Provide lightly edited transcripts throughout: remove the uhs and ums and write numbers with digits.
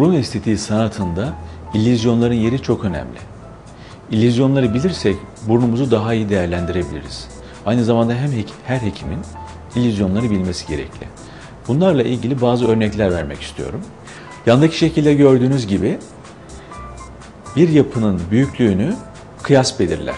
Burun estetiği sanatında illüzyonların yeri çok önemli. İllüzyonları bilirsek burnumuzu daha iyi değerlendirebiliriz. Aynı zamanda her hekimin illüzyonları bilmesi gerekli. Bunlarla ilgili bazı örnekler vermek istiyorum. Yandaki şekilde gördüğünüz gibi bir yapının büyüklüğünü kıyas belirler.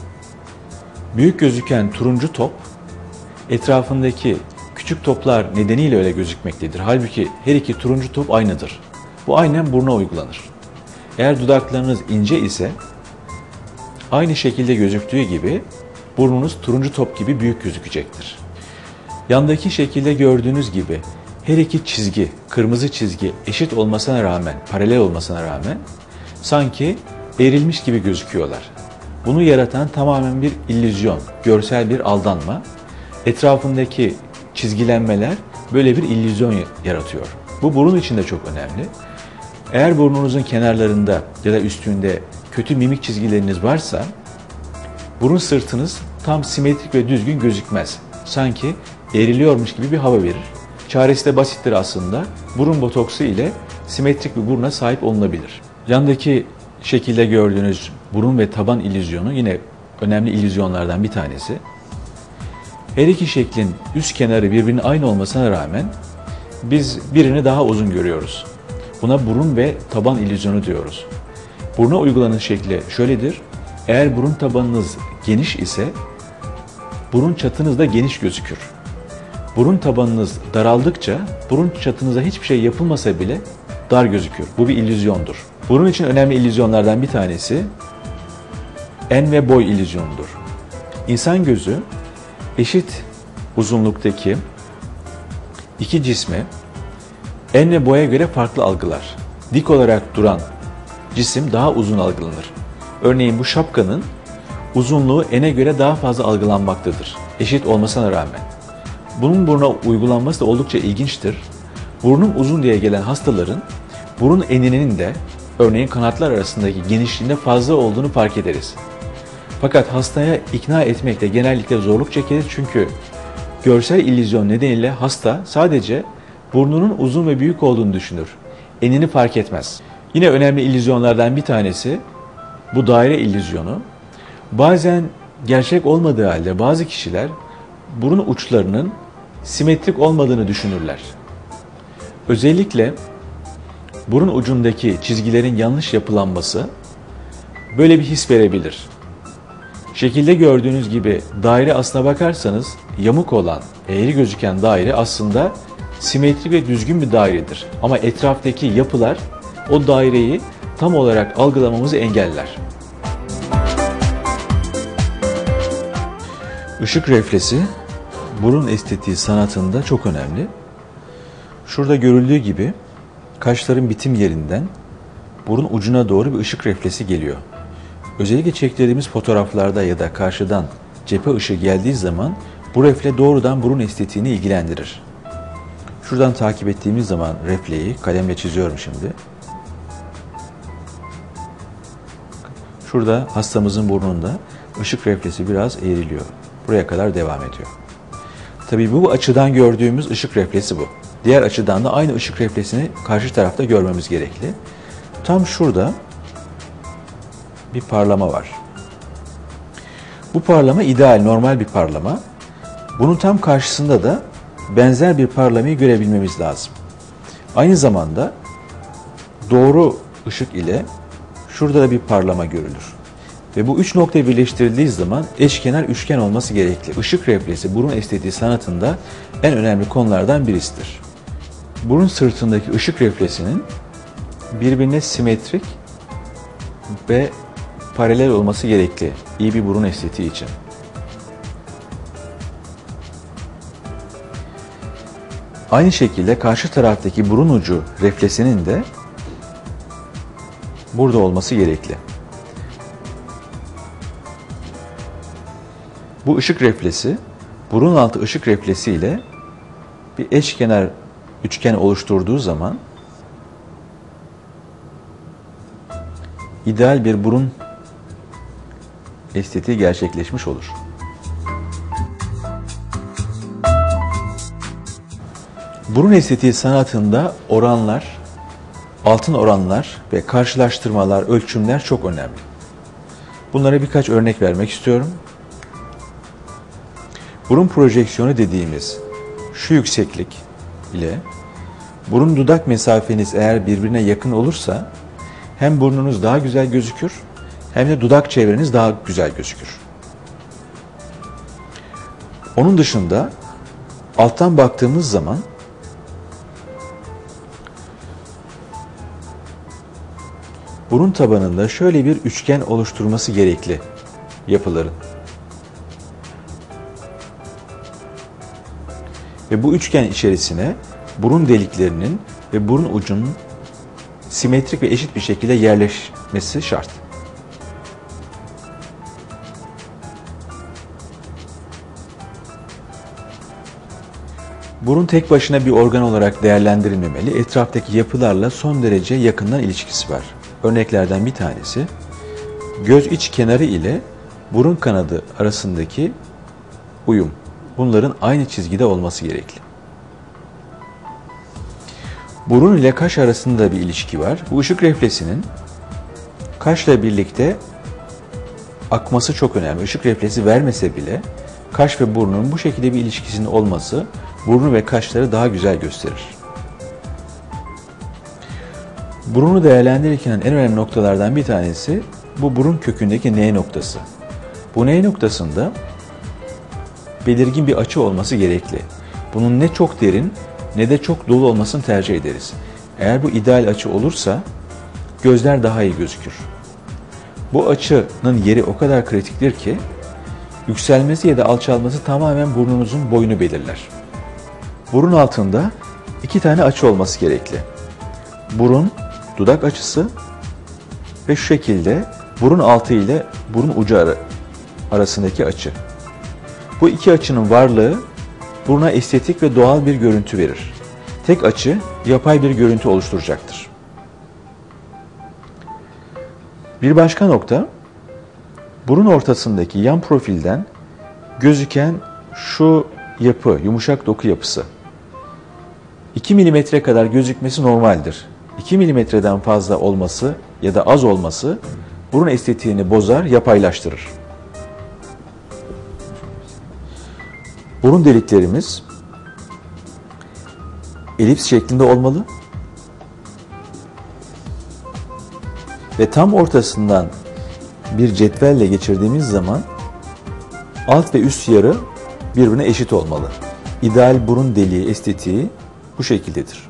Büyük gözüken turuncu top etrafındaki küçük toplar nedeniyle öyle gözükmektedir. Halbuki her iki turuncu top aynıdır. Bu aynen buruna uygulanır. Eğer dudaklarınız ince ise aynı şekilde gözüktüğü gibi burnunuz turuncu top gibi büyük gözükecektir. Yandaki şekilde gördüğünüz gibi her iki çizgi, kırmızı çizgi eşit olmasına rağmen, paralel olmasına rağmen sanki eğrilmiş gibi gözüküyorlar. Bunu yaratan tamamen bir illüzyon, görsel bir aldanma. Etrafındaki çizgilenmeler böyle bir illüzyon yaratıyor. Bu burun için de çok önemli. Eğer burnunuzun kenarlarında ya da üstünde kötü mimik çizgileriniz varsa burun sırtınız tam simetrik ve düzgün gözükmez. Sanki eğriliyormuş gibi bir hava verir. Çaresi de basittir aslında. Burun botoksu ile simetrik bir buruna sahip olunabilir. Yandaki şekilde gördüğünüz burun ve taban illüzyonu yine önemli illüzyonlardan bir tanesi. Her iki şeklin üst kenarı birbirinin aynı olmasına rağmen biz birini daha uzun görüyoruz. Buna burun ve taban illüzyonu diyoruz. Buruna uygulanış şekli şöyledir. Eğer burun tabanınız geniş ise burun çatınız da geniş gözükür. Burun tabanınız daraldıkça burun çatınıza hiçbir şey yapılmasa bile dar gözükür. Bu bir illüzyondur. Burun için önemli illüzyonlardan bir tanesi en ve boy illüzyonudur. İnsan gözü eşit uzunluktaki iki cismi en ve boya göre farklı algılar. Dik olarak duran cisim daha uzun algılanır. Örneğin bu şapkanın uzunluğu ene göre daha fazla algılanmaktadır. Eşit olmasına rağmen. Bunun buruna uygulanması da oldukça ilginçtir. Burnum uzun diye gelen hastaların burun eninin de örneğin kanatlar arasındaki genişliğinde fazla olduğunu fark ederiz. Fakat hastaya ikna etmekte genellikle zorluk çekilir çünkü görsel illüzyon nedeniyle hasta sadece burnunun uzun ve büyük olduğunu düşünür. Enini fark etmez. Yine önemli illüzyonlardan bir tanesi bu daire illüzyonu. Bazen gerçek olmadığı halde bazı kişiler burun uçlarının simetrik olmadığını düşünürler. Özellikle burun ucundaki çizgilerin yanlış yapılanması böyle bir his verebilir. Şekilde gördüğünüz gibi daire aslına bakarsanız yamuk olan, eğri gözüken daire aslında simetrik ve düzgün bir dairedir. Ama etraftaki yapılar o daireyi tam olarak algılamamızı engeller. Işık refleksi burun estetiği sanatında çok önemli. Şurada görüldüğü gibi kaşların bitim yerinden burun ucuna doğru bir ışık refleksi geliyor. Özellikle çektirdiğimiz fotoğraflarda ya da karşıdan cephe ışığı geldiği zaman bu refle doğrudan burun estetiğini ilgilendirir. Şuradan takip ettiğimiz zaman refleyi kalemle çiziyorum şimdi. Şurada hastamızın burnunda ışık refleksi biraz eğriliyor. Buraya kadar devam ediyor. Tabii bu açıdan gördüğümüz ışık refleksi bu. Diğer açıdan da aynı ışık refleksini karşı tarafta görmemiz gerekli. Tam şurada bir parlama var. Bu parlama ideal, normal bir parlama. Bunun tam karşısında da benzer bir parlamayı görebilmemiz lazım. Aynı zamanda doğru ışık ile şurada da bir parlama görülür. Ve bu üç nokta birleştirildiği zaman eşkenar üçgen olması gerekli. Işık refleksi burun estetiği sanatında en önemli konulardan birisidir. Burun sırtındaki ışık refleksinin birbirine simetrik ve paralel olması gerekli iyi bir burun estetiği için. Aynı şekilde karşı taraftaki burun ucu refleksinin de burada olması gerekli. Bu ışık refleksi burun altı ışık refleksi ile bir eşkenar üçgen oluşturduğu zaman ideal bir burun estetiği gerçekleşmiş olur. Burun estetiği sanatında oranlar altın oranlar ve karşılaştırmalar, ölçümler çok önemli. Bunlara birkaç örnek vermek istiyorum. Burun projeksiyonu dediğimiz şu yükseklik ile burun dudak mesafeniz eğer birbirine yakın olursa hem burnunuz daha güzel gözükür hem de dudak çevreniz daha güzel gözükür. Onun dışında alttan baktığımız zaman burun tabanında şöyle bir üçgen oluşturması gerekli yapıların. Ve bu üçgen içerisine burun deliklerinin ve burun ucunun simetrik ve eşit bir şekilde yerleşmesi şart. Burun tek başına bir organ olarak değerlendirilmemeli, etraftaki yapılarla son derece yakından ilişkisi var. Örneklerden bir tanesi, göz iç kenarı ile burun kanadı arasındaki uyum. Bunların aynı çizgide olması gerekli. Burun ile kaş arasında bir ilişki var. Bu ışık refleksinin kaşla birlikte akması çok önemli. Işık refleksi vermese bile kaş ve burnun bu şekilde bir ilişkisinin olması burnu ve kaşları daha güzel gösterir. Burunu değerlendirirken en önemli noktalardan bir tanesi bu burun kökündeki N noktası. Bu N noktasında belirgin bir açı olması gerekli. Bunun ne çok derin ne de çok dolu olmasını tercih ederiz. Eğer bu ideal açı olursa gözler daha iyi gözükür. Bu açının yeri o kadar kritiktir ki yükselmesi ya da alçalması tamamen burnunuzun boyunu belirler. Burun altında 2 tane açı olması gerekli. Burun, dudak açısı ve şu şekilde burun altı ile burun ucu arasındaki açı. Bu iki açının varlığı buruna estetik ve doğal bir görüntü verir. Tek açı yapay bir görüntü oluşturacaktır. Bir başka nokta, burun ortasındaki yan profilden gözüken şu yapı, yumuşak doku yapısı. 2 milimetre kadar gözükmesi normaldir. 2 milimetreden fazla olması ya da az olması burun estetiğini bozar, yapaylaştırır. Burun deliklerimiz elips şeklinde olmalı ve tam ortasından bir cetvelle geçirdiğimiz zaman alt ve üst yarı birbirine eşit olmalı. İdeal burun deliği estetiği bu şekildedir.